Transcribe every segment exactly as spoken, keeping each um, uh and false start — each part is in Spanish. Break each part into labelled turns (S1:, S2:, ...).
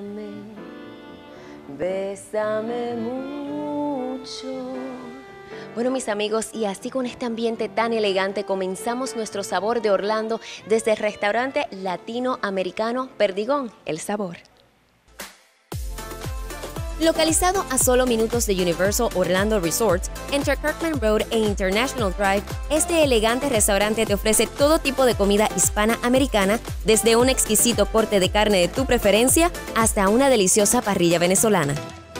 S1: bésame, bésame mucho. Bueno, mis amigos, y así con este ambiente tan elegante comenzamos nuestro sabor de Orlando desde el restaurante latinoamericano Perdigón, El Sabor. Localizado a solo minutos de Universal Orlando Resorts, entre Kirkman Road e International Drive, este elegante restaurante te ofrece todo tipo de comida hispana-americana, desde un exquisito corte de carne de tu preferencia hasta una deliciosa parrilla venezolana.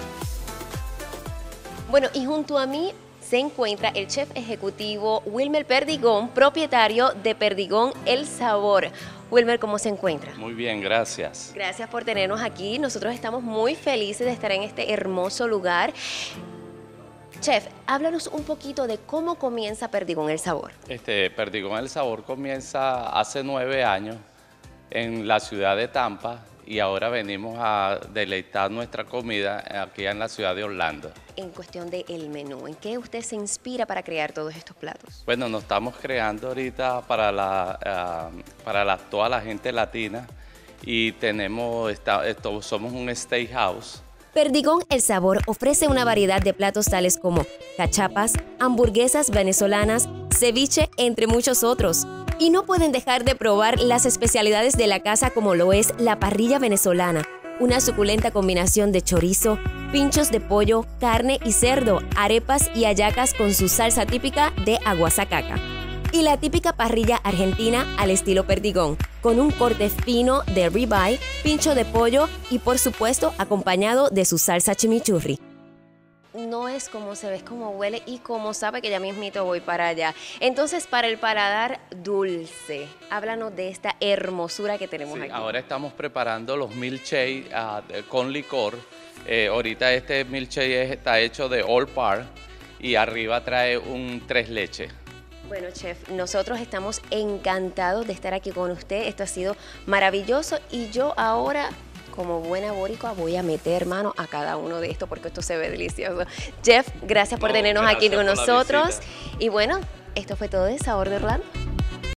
S1: Bueno, y junto a mí se encuentra el chef ejecutivo Wilmer Perdigón, propietario de Perdigón El Sabor. Wilmer, ¿cómo se encuentra?
S2: Muy bien, gracias.
S1: Gracias por tenernos aquí. Nosotros estamos muy felices de estar en este hermoso lugar. Chef, háblanos un poquito de cómo comienza Perdigón El Sabor.
S2: Este, Perdigón El Sabor comienza hace nueve años en la ciudad de Tampa y ahora venimos a deleitar nuestra comida aquí en la ciudad de Orlando.
S1: En cuestión del menú, ¿en qué usted se inspira para crear todos estos platos?
S2: Bueno, nos estamos creando ahorita para, la, uh, para la, toda la gente latina y tenemos, esta, esto, somos un steakhouse.
S1: Perdigón El Sabor ofrece una variedad de platos tales como cachapas, hamburguesas venezolanas, ceviche, entre muchos otros. Y no pueden dejar de probar las especialidades de la casa como lo es la parrilla venezolana, una suculenta combinación de chorizo, pinchos de pollo, carne y cerdo, arepas y hallacas con su salsa típica de aguasacaca. Y la típica parrilla argentina al estilo Perdigón, con un corte fino de ribeye, pincho de pollo y por supuesto acompañado de su salsa chimichurri. No es como se ve, es como huele y como sabe que ya mismito voy para allá. Entonces, para el paladar dulce, háblanos de esta hermosura que tenemos
S2: Sí,
S1: aquí.
S2: ahora estamos preparando los milkshakes uh, con licor. Eh, ahorita este milkshake está hecho de All Par y arriba trae un tres leches.
S1: Bueno, chef, nosotros estamos encantados de estar aquí con usted. Esto ha sido maravilloso y yo ahora, como buena boricua, voy a meter mano a cada uno de estos porque esto se ve delicioso. Chef, gracias por
S2: No,
S1: tenernos
S2: gracias
S1: aquí con
S2: por la
S1: nosotros.
S2: visita.
S1: Y bueno, esto fue todo de Sabor de Orlando.